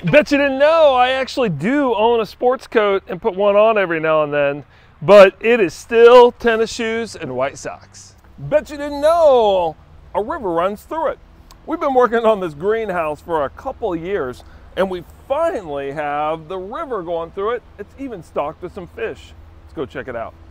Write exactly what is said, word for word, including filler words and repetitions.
Bet you didn't know, I actually do own a sports coat and put one on every now and then, but it is still tennis shoes and white socks. Bet you didn't know, a river runs through it. We've been working on this greenhouse for a couple of years, and we finally have the river going through it. It's even stocked with some fish. Let's go check it out.